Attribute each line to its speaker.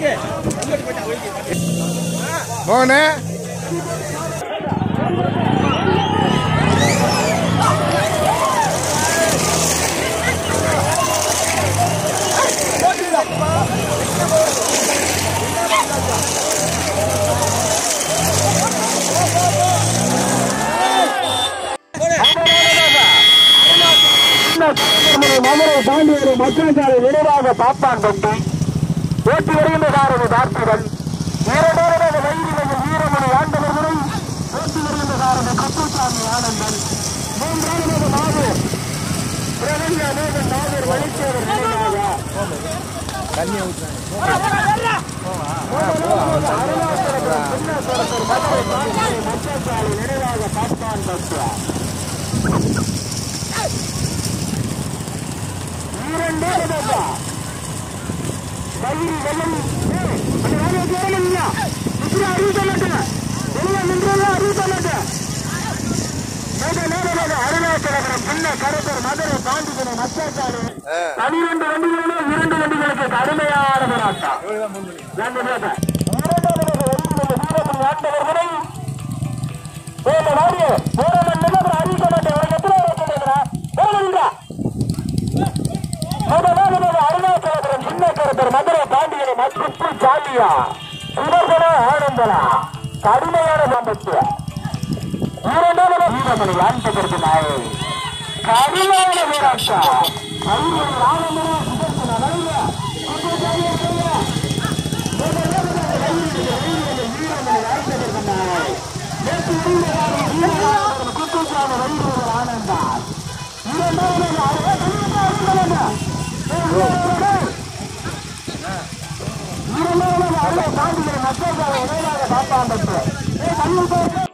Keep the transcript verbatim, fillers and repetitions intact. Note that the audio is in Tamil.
Speaker 1: மோகனே
Speaker 2: மதுரை பாண்டியரை மக்களுக்கான நினைவாக பாப்பான் கொண்டு ஓட்டி வருகின்ற சாரதி பார்த்திபன் இரண்டாவது வயிறில் வீரமணி ஆண்டவர்களும் ஓட்டி வருகின்ற சாரதி கப்புசாமி ஆனந்தன் மூன்றாவது நாடு பிரபஞ்ச அநேகன் நாகர் வழிச்சேவர் நினைவாக மக்கள் நினைவாக பாப்பான் பக்தா இரண்டாவதா வயிறு வெள்ளம் அறிவிக்க மாட்டேன் வெளியே நின்றதா அறிவிக்க மாட்டேன் அருணாச்சலபுரம் பின்ன கருத்தர் மதுரை பாண்டியனை மச்சாச்சாரு பனிரெண்டு வண்டிகளும் இரண்டு வண்டிகளுக்கு கடுமையான போராட்டம் இரண்டு பேர் ஆட்டவர்களை அறிவிக்க மாட்டேன் உனக்கு எத்தனை அருணாச்சலபுரம் சின்ன கருத்தர் மதுரை பாண்டியனை மற்றும் ஜாலியா சுதர்சன ஆனந்தனா கடுமையான சம்பத்து இரண்டாவது வீரமணி ஆண்டவருக்கு நாயை கடுமையான போராட்டம் ஆனந்தனா சுதர்சன வீரமணி ஆண்டவருக்கு நாய் குத்துசாமி வைரவர் ஆனந்தா இரண்டாவது பாண்டியர் மக்கள் இணையாக பாப்பான்